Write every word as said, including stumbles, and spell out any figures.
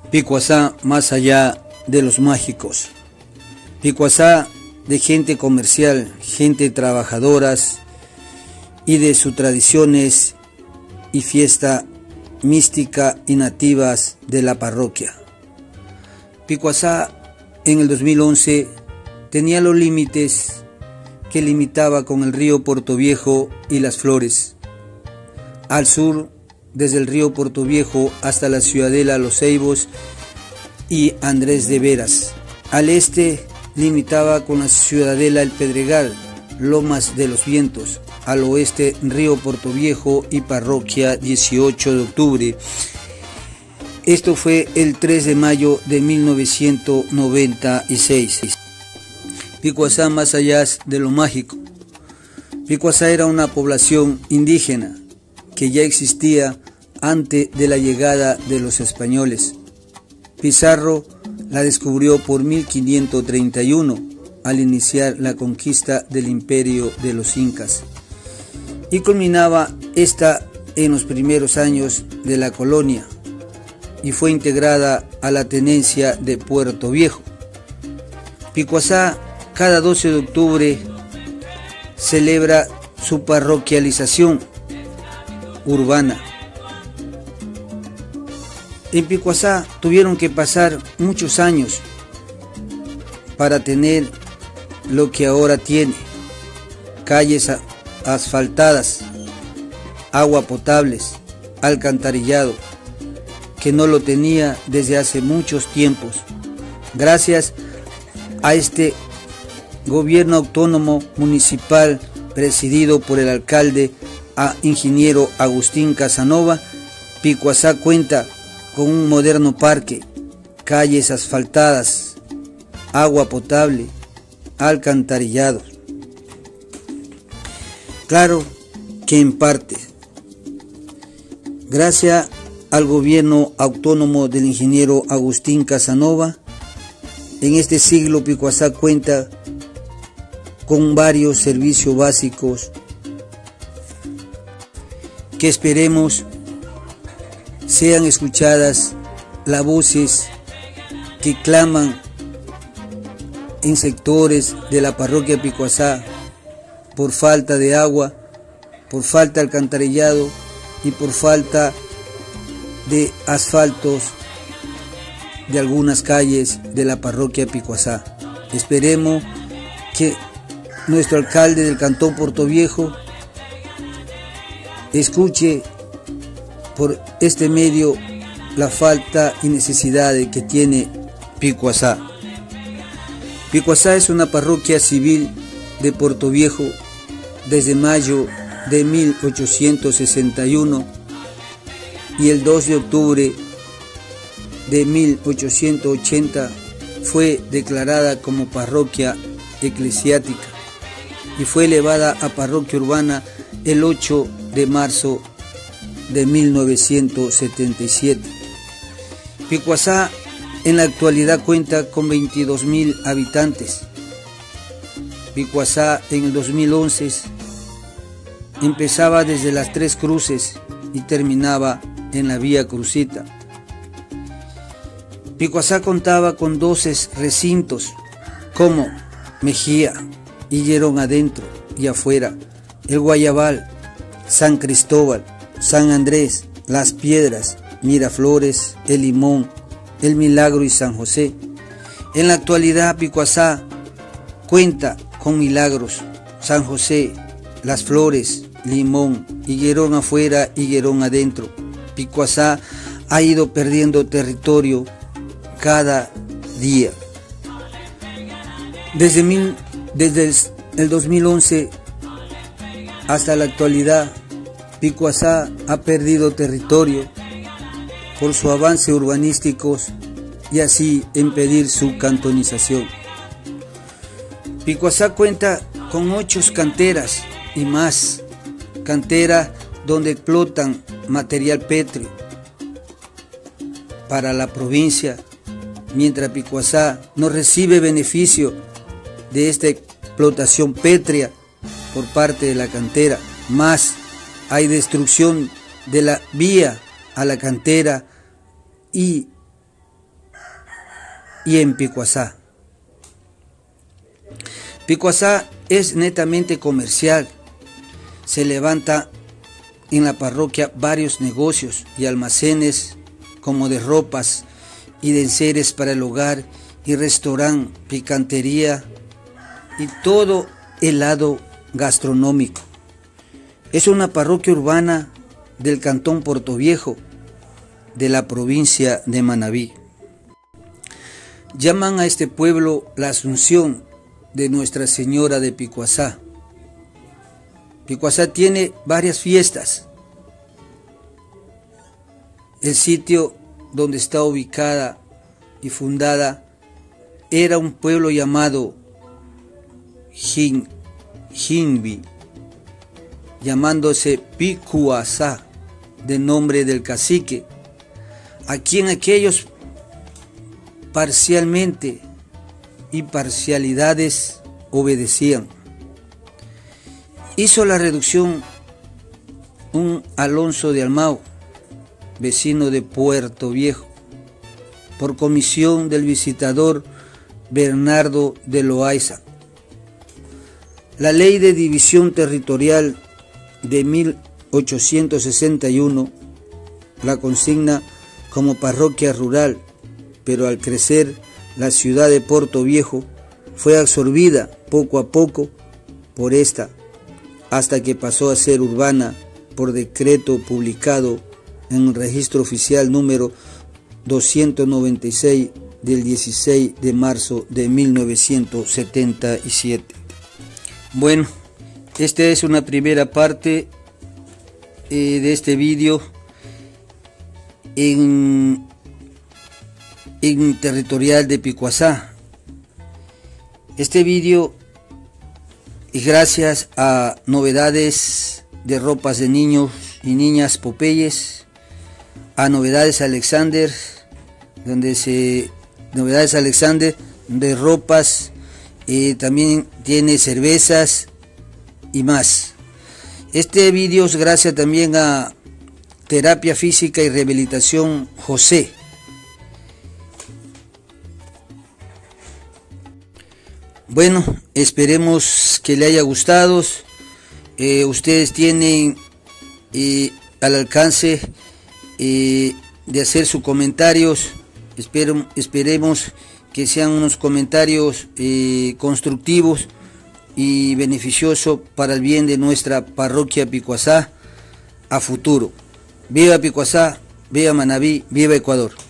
Picuazá más allá de los mágicos. Picuazá de gente comercial, gente trabajadoras y de sus tradiciones y fiesta mística y nativas de la parroquia. Picuazá en el dos mil once tenía los límites que limitaba con el río Portoviejo y Las Flores. Al sur, desde el río Portoviejo hasta la ciudadela Los Ceibos y Andrés de Veras. Al este limitaba con la ciudadela El Pedregal, Lomas de los Vientos. Al oeste, río Portoviejo y parroquia dieciocho de octubre. Esto fue el tres de mayo de mil novecientos noventa y seis. Picuazá más allá de lo mágico. Picuazá era una población indígena que ya existía antes de la llegada de los españoles. Pizarro la descubrió por mil quinientos treinta y uno al iniciar la conquista del imperio de los incas, y culminaba esta en los primeros años de la colonia y fue integrada a la tenencia de Puerto Viejo. Picuazá cada doce de octubre celebra su parroquialización urbana. En Picuazá tuvieron que pasar muchos años para tener lo que ahora tiene: calles asfaltadas, agua potable, alcantarillado, que no lo tenía desde hace muchos tiempos. Gracias a este gobierno autónomo municipal presidido por el alcalde a ingeniero Agustín Casanova, Picuazá cuenta con un moderno parque, calles asfaltadas, agua potable, alcantarillado. Claro que en parte, gracias al gobierno autónomo del ingeniero Agustín Casanova, en este siglo Picuazá cuenta con varios servicios básicos que esperemos sean escuchadas las voces que claman en sectores de la parroquia Picuazá por falta de agua, por falta de alcantarillado y por falta de asfaltos de algunas calles de la parroquia Picuazá. Esperemos que nuestro alcalde del cantón Portoviejo escuche por este medio la falta y necesidad que tiene Picuazá. Picuazá es una parroquia civil de Portoviejo desde mayo de mil ochocientos sesenta y uno y el dos de octubre de mil ochocientos ochenta fue declarada como parroquia eclesiástica y fue elevada a parroquia urbana el ocho de marzo de mil novecientos setenta y siete. Picuazá en la actualidad cuenta con veintidós mil habitantes. Picuazá en el dos mil once empezaba desde las Tres Cruces y terminaba en la Vía Crucita. Picuazá contaba con doce recintos como Mejía, Higuerón adentro y afuera, el Guayabal, San Cristóbal, San Andrés, Las Piedras, Miraflores, El Limón, El Milagro y San José. En la actualidad Picuazá cuenta con Milagros, San José, Las Flores, Limón, Higuerón afuera, Higuerón adentro. Picuazá ha ido perdiendo territorio cada día. Desde, mil, desde el dos mil once hasta la actualidad, Picuazá ha perdido territorio por su avance urbanísticos y así impedir su cantonización. Picuazá cuenta con ocho canteras y más, canteras donde explotan material pétreo para la provincia, mientras Picuazá no recibe beneficio de esta explotación pétrea por parte de la cantera. Más hay destrucción de la vía a la cantera y y en Picuazá. Picuazá es netamente comercial. Se levanta en la parroquia varios negocios y almacenes como de ropas y de enseres para el hogar y restaurante, picantería y todo el lado gastronómico. Es una parroquia urbana del cantón Portoviejo de la provincia de Manabí. Llaman a este pueblo la Asunción de Nuestra Señora de Picuazá. Picuazá tiene varias fiestas. El sitio donde está ubicada y fundada era un pueblo llamado Jin, Jinbi, llamándose Picuazá, de nombre del cacique, a quien aquellos parcialmente y parcialidades obedecían. Hizo la reducción un Alonso de Almao, vecino de Puerto Viejo, por comisión del visitador Bernardo de Loaiza. La ley de división territorial de mil ochocientos sesenta y uno la consigna como parroquia rural, pero al crecer la ciudad de Puerto Viejo fue absorbida poco a poco por esta, hasta que pasó a ser urbana por decreto publicado en el registro oficial número doscientos noventa y seis del dieciséis de marzo de mil novecientos setenta y siete. Bueno, esta es una primera parte eh, de este vídeo en, en territorial de Picuazá. Este vídeo es gracias a Novedades de Ropas de Niños y Niñas Popeyes, a Novedades Alexander, donde se Novedades Alexander de ropas, eh, también tiene cervezas y más. Este vídeo es gracias también a Terapia Física y Rehabilitación José. Bueno, esperemos que le haya gustado. Eh, ustedes tienen eh, al alcance eh, de hacer sus comentarios. Espero, esperemos que sean unos comentarios eh, constructivos y beneficiosos para el bien de nuestra parroquia Picuazá a futuro. Viva Picuazá, viva Manabí, viva Ecuador.